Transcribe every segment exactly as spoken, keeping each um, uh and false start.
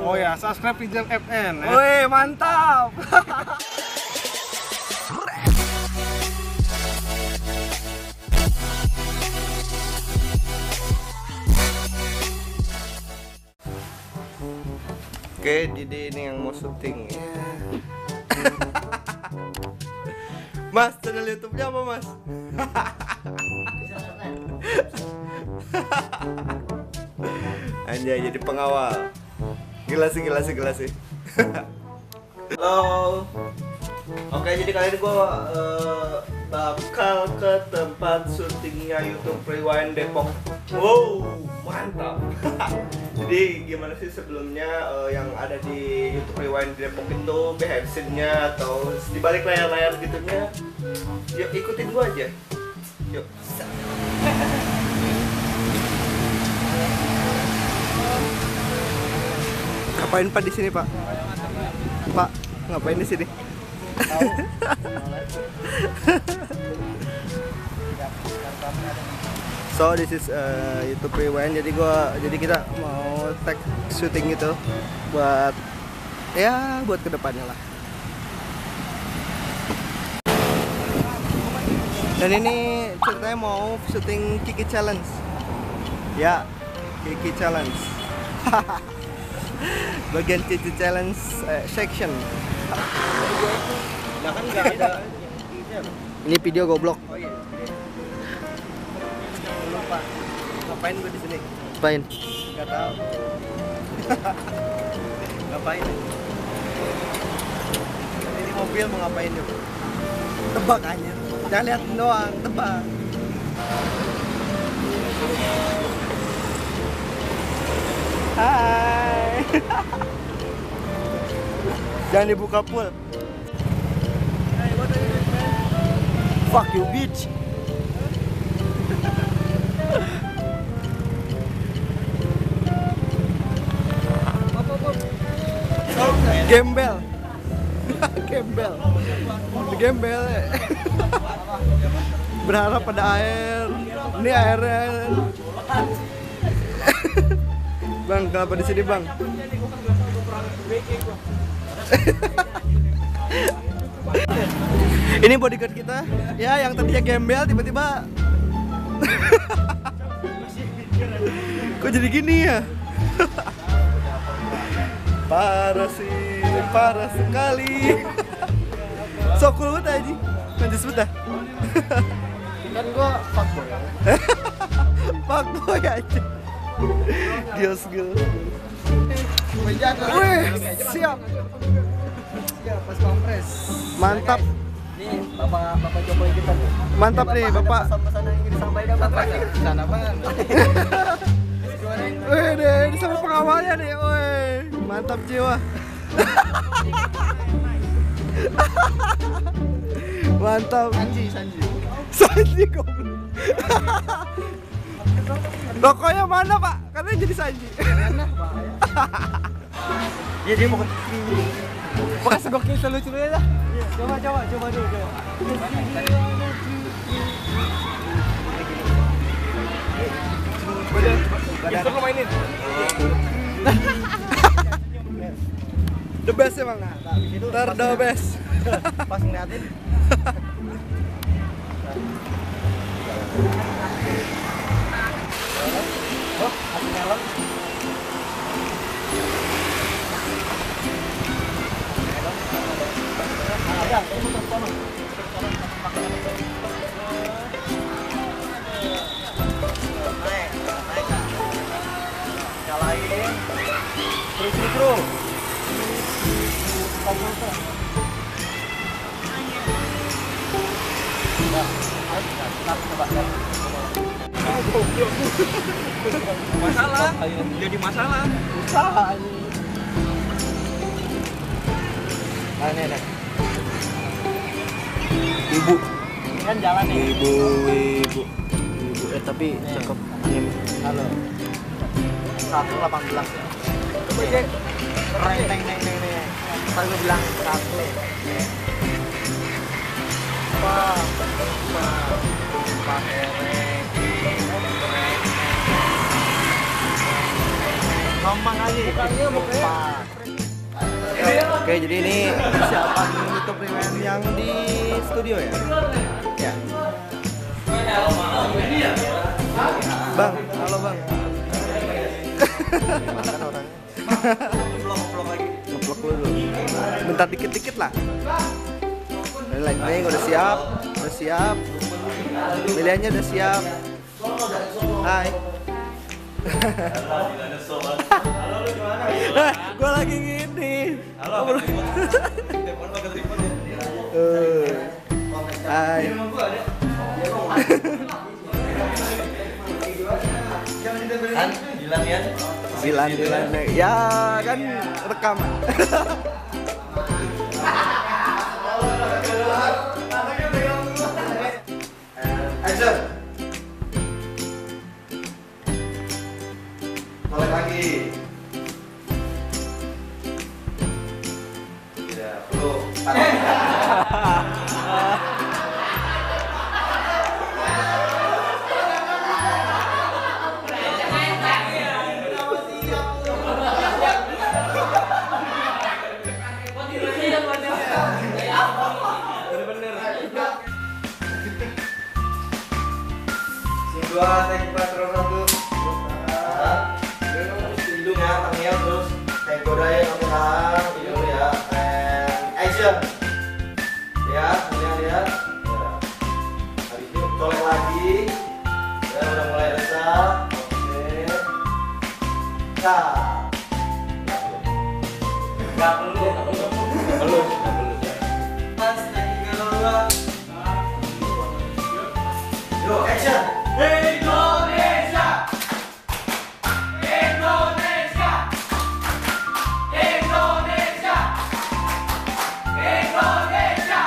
Oh ya, subscribe Rijal F N. Ya. Woi, mantap. Oke, jadi ini yang mau syuting. Mas, channel YouTube-nya apa, Mas? Anjay, jadi pengawal. Gila sih, gila sih, gila sih. Halo. Oke, jadi kali ini gue uh, bakal ke tempat syutingnya YouTube Rewind Depok. Wow, mantap. Jadi gimana sih sebelumnya uh, yang ada di YouTube Rewind Depok itu behind scene-nya atau di balik layar-layar gitunya? Yuk ikutin gue aja. Yuk. Ngapain Pak di sini, Pak? Pak, ngapain di sini? So this is uh, YouTube Rewind. Jadi gua, jadi kita mau tag syuting gitu buat ya buat kedepannya lah. Dan ini ceritanya mau syuting Kiki Challenge. Ya, Kiki Challenge. Bagian Kiki Challenge uh, section. Nah kan nggak ada. Ini video goblok. Oh iya. Lupa. Ngapain gue di sini? Ngapain? Nggak tahu. Ngapain? Ini mobil mau ngapain yuk? Tebak aja. Jangan lihat doang, tebak. Hai. Jangan dibuka full. Fuck you bitch. Gembel. Gembel. Gembel. Berharap pada air. Ini airnya. Bang, kenapa di sini, Bang? Ini bodyguard kita, ya yang tadinya gembel tiba-tiba kok jadi gini ya? Parah sih, parah sekali. So cool banget aja, lanjut sudah. Kan gua fuckboy. Fuckboy aja. Gios gios. Wih, siap. Ya, pas kompres. Mantap. Ini Bapak Bapak Jokowi kita nih. Mantap nih, Bapak. Pesan-pesan yang ingin disampaikan Bapak. Sana, Bang. Wih, deh, ini sama pengawalnya nih. Wih, mantap jiwa. Mantap. Sanji, Sanji. Sanji goblok. Tokonya mana, Pak? Katanya jadi Sanji. Mana, Pak? Ya dia mau ke bekas gokil selucu-lucunya lah. Coba coba coba dulu coba. Bisa lo mainin. The best emang. Ter the best. Pas ngeliatin. Oh, asli nyalon. Nyalain. Terus terus terus. Masalah, jadi masalah. Usaha ini. Nah, nih, nih. Ibu, Ini kan jalan nih. ibu, ibu, ibu. Eh tapi cakep. Halo. seratus delapan belas. Coba cek. Neng neng neng neng neng. Tadi gue bilang satu. Wah, wah, pakai reng. Gampang aja. Bukannya bukannya Oke, jadi ini persiapan YouTube Rewind yang di studio ya? Ya. Bang, halo bang. Makan orangnya. Vlog-vlog lagi. Ngeplok dulu. Bentar dikit-dikit lah. Dari lightning udah siap, udah siap. Pilihannya udah siap. Hai. Gue lagi gini. Halo, telepon pakai telepon ya. Eh, Hai. Kan, Dilan ya. Dilan, Dilan. Ya kan rekaman. Action. Mulai lagi. Tidak perlu. Dua, take patron satu. Hidung ya, tangannya terus take godain oke tahan hidung ya. And action. Lihat, kemudian lihat. Ya. Habis itu colek lagi. Ya udah mulai resah. Oke. Nah. Gak perlu. Belum. Pas lagi kedua. Yo, action. Indonesia, Indonesia, Indonesia, Indonesia.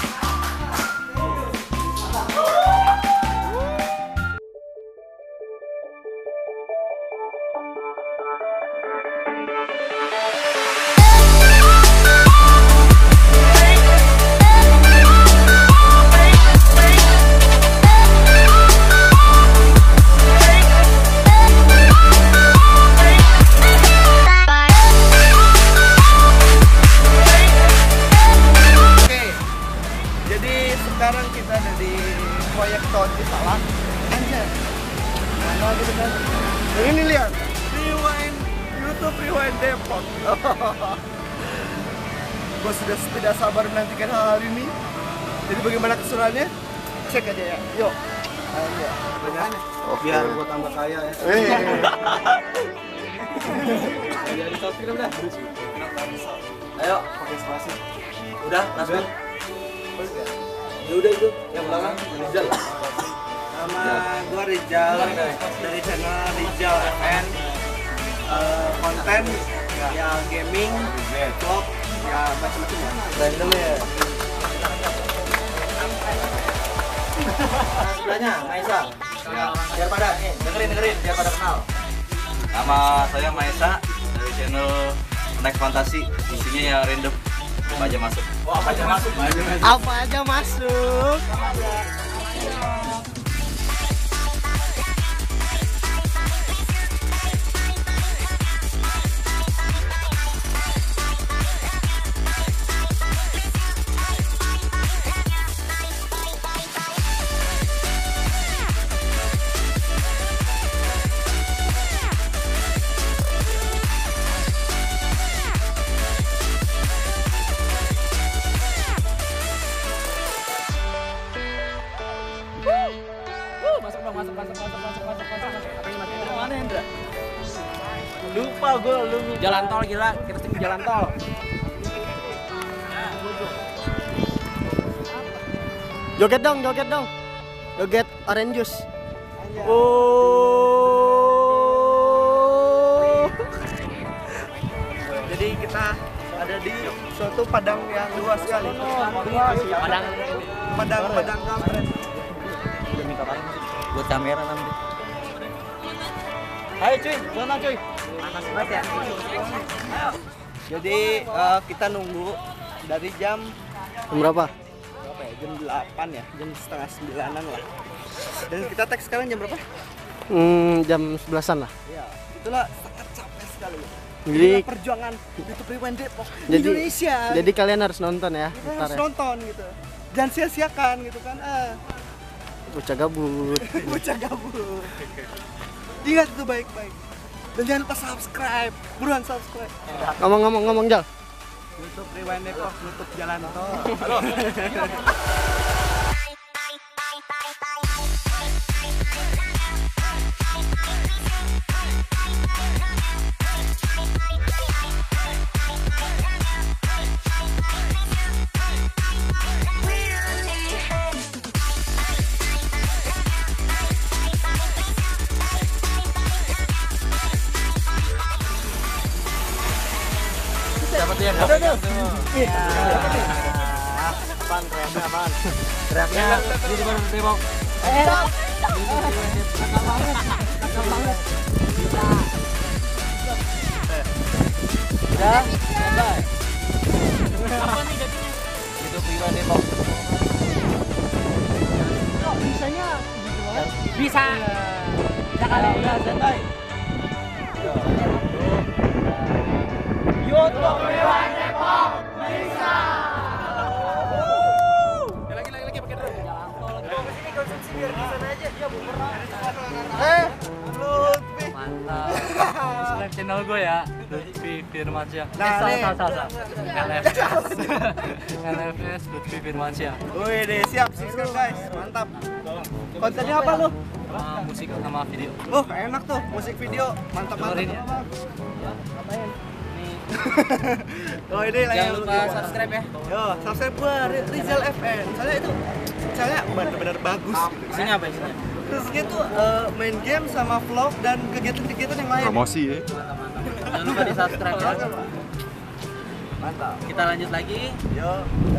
Sekarang kita ada di proyek Ton di Salah. Anjir. Mana gitu kan? Yang ini lihat. Rewind YouTube Rewind Depok. Gue sudah tidak sabar menantikan hal-hal ini. Jadi bagaimana keseruannya? Cek aja ya. Yuk. Ayo. Oh, biar gua tambah kaya ya. Eh. Jadi subscribe dah. Ayo, pakai spasi. Udah, langsung. Ya udah itu, yang belakang Rizal. Nama gue Rizal dari channel Rizal F N. Uh, konten ya gaming, vlog, ya macam-macam ya. Random ya. Nah, sebelahnya Maisa. Ya, biar pada nih, dengerin dengerin biar pada kenal. Nama saya Maesa dari channel Next Fantasi. Isinya ya random. Apa aja masuk. Oh, apa aja masuk? Apa aja masuk. Lupa gue, lu Jalan tol gila, kita sini jalan tol. joget dong, joget dong. Joget orange juice. Oh. Jadi kita ada di suatu padang yang luas sekali. Padang Padang padang kampret. buat kamera nanti. Ayo cuy, sana cuy. Panas banget ya. Jadi eh, kita nunggu dari jam berapa? Berapa ya? Jam delapan ya, jam setengah sembilanan lah. Dan kita tag sekarang jam berapa? Hmm, jam sebelasan lah. Ya, itulah sangat capek sekali. Jadi- Inilah perjuangan YouTube Rewind Depok Jadi- Indonesia. Jadi kalian harus nonton ya. kita Ntar harus ya. nonton gitu. Jangan sia-siakan gitu kan. Ah, Bocah gabut. bocah gabut. Ingat itu baik-baik. Dan jangan lupa subscribe. Buruan subscribe. Ngomong-ngomong ngomong Jal. YouTube Rewind Depok nutup jalan tol. Siapa tuh yang Aduh, aduh. Apaan teriaknya apaan? teriaknya di depan Depok? Ya, standby. Itu Rewind Depok. Bisa. Bisa kali. Ya, standby. YouTube Rewind Depok bisa. Lagi lagi lagi pakai drum. Mantap. Subscribe channel gue ya. Lutfi Firmansyah. Nah, Eh, salah, nih. salah, salah, salah. L F S. L F S Lutfi Firmansyah. Wih deh, siap subscribe guys. Mantap. Kontennya apa lu? Sama musik sama video. Oh, enak tuh musik video. Mantap Dengerin ya. mantap. Oh, ini lagi Jangan lupa subscribe ya. Yo, subscribe gua Ri- Rizal F N. Soalnya itu soalnya benar-benar bagus gitu. Isinya apa isinya? Terus gitu eh, main game sama vlog dan kegiatan-kegiatan yang lain. Promosi ya. Jangan lupa di subscribe ya. Mantap. Kita lanjut lagi. Yo,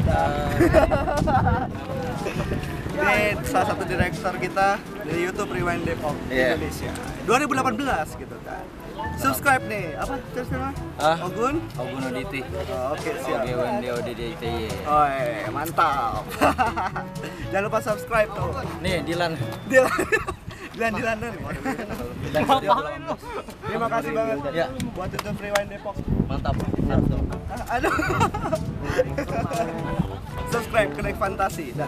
Eh, ini salah satu direktur kita dari YouTube Rewind Depok Iya. Indonesia dua ribu delapan belas gitu kan. Subscribe nih. Apa terus namanya? Ah. Ogun. Ogun Oditi. Oh, Oke, siap. O G W N D O D D I T Y. Oi, mantap. Jangan lupa subscribe tuh. Nih, Dilan. Dilan, Dilan Dilanan. Ngapain lu? Terima kasih banget Ya. buat YouTube Rewind Depok. Mantap. Harus dong. Ah, aduh. Subscribe ke Nek Fantasi dah.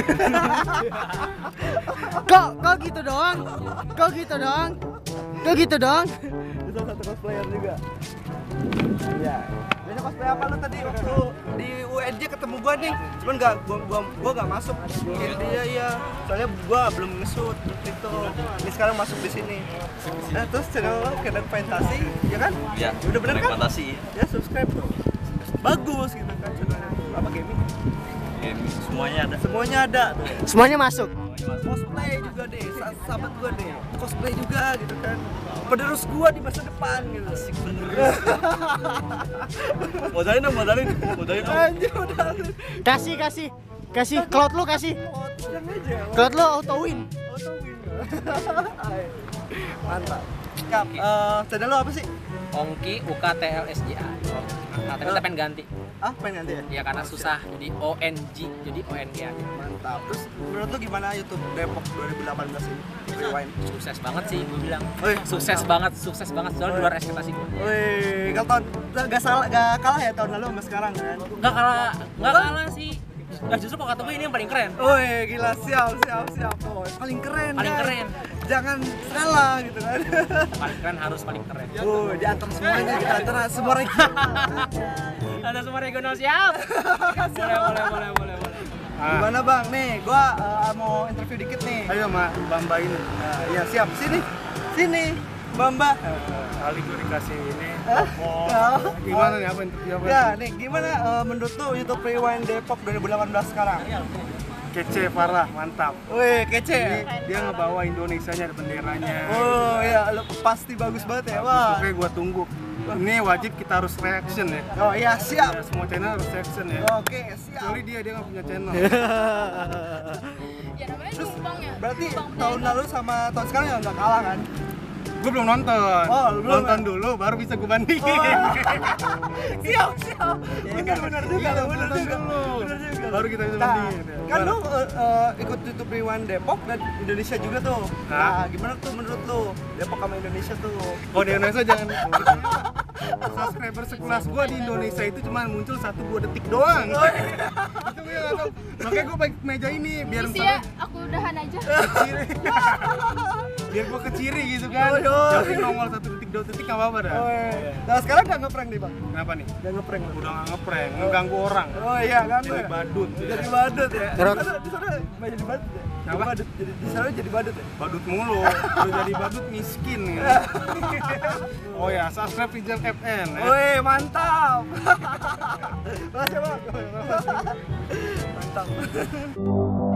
Kok kok gitu doang? Kok gitu doang? Kok gitu doang? Itu salah satu cosplayer juga. Ya. Biasa cosplay apa lu tadi waktu di U N J ketemu gua nih? Cuman enggak gua gua gua enggak masuk. Dia ya. Soalnya gua belum nge-shoot itu. Ini sekarang masuk di sini. Nah, terus channel lo ke Nek Fantasi, ya kan? Ya. Udah bener kan? Fantasi. Ya subscribe tuh. Bagus gitu kan channelnya. Apa gaming? Semuanya ada. Semuanya ada tuh. Semuanya masuk. Cosplay juga deh, sa- sahabat gua deh. Cosplay juga gitu kan. Penerus gua di masa depan gitu. Asik bener. Modalin dong, modalin. Modalin dong. Anjir modalin. Kasih kasih. Kasih cloud lu kasih. Yang aja. Cloud lu auto win. Auto win. Mantap. Kap, eh channel lo apa sih? Ongki U K T L S J A. Nah, tapi kita pengen ganti. Ah, pengen ganti ya? Ya karena susah jadi O N G jadi O N G aja. Mantap. Terus menurut lo gimana YouTube Depok dua ribu delapan belas ini? Rewind. Sukses banget sih gue bilang. Wih, Sukses banget, sukses banget soalnya di luar ekspektasi gue. Wih, kalau tahun gak salah, gak kalah ya tahun lalu sama sekarang kan? Nggak kalah, nggak kalah sih. Nah justru kalau kata gue ini yang paling keren. Wih, gila siap, siap, siap, boy. Paling keren, Paling guys. keren. Jangan salah gitu kan. Paling keren harus paling keren. Wuh, di antara semuanya, di antara semua regional. Ada semua regional siap. Boleh, boleh, boleh, boleh, boleh. Gimana bang? Nih, gua eh, mau interview dikit nih. Ayo ma, Bamba ini. Nah, iya siap. Sini, sini, Bamba. Kali gue dikasih ini. Oh. Gimana nih apa interview apa? Ya, nih gimana eh, menurut lu YouTube Rewind Depok dua ribu delapan belas sekarang? Kece parah, mantap. Wih, kece. Ini dia ngebawa Indonesianya ada benderanya. Oh ya, lu pasti bagus banget ya. Wah. Oke, gua tunggu. Ini wajib kita harus reaction ya. Oh iya, siap. Ya, semua channel harus reaction ya. Oke, siap. Kecuali dia dia nggak punya channel. Terus berarti tahun lalu sama tahun sekarang ya nggak kalah kan? Gue belum nonton. Oh, lu belum, nonton ya? dulu baru bisa gue bandingin. Siap, siap. Benar, benar juga, Iya, benar nonton juga. dulu. Benar juga. Baru kita bisa Nah, bandingin. ya. kan lu Gimana? eh, eh, ikut YouTube Rewind Depok dan Indonesia juga tuh. Hah? Nah, gimana tuh menurut lu Depok sama Indonesia tuh? Oh di Indonesia jangan. Subscriber sekelas gua di Indonesia itu cuma muncul satu dua detik doang. Oh, Itu gue nggak tahu. Makanya gue pakai meja ini biar Isi ya, aku udahan aja. keciri. Biar gue keciri gitu kan. Oh, iya. Jadi nongol satu detik dua detik nggak apa-apa dah. Oh, iya. Nah, sekarang nggak ngeprank nih, Bang. Kenapa nih? Nggak ngeprank. Bang. Udah nggak ngeprank, ngeganggu orang. Oh iya, kan Jadi badut. ya. Jadi badut ya. Terus? Di sana di sana nggak jadi badut ya. Jadi Apa? badut. Jadi di sana jadi badut ya. Badut mulu, udah jadi badut miskin ya. Oh ya, subscribe Rizal F N ya. Woi, mantap. Makasih, Bang. Mantap.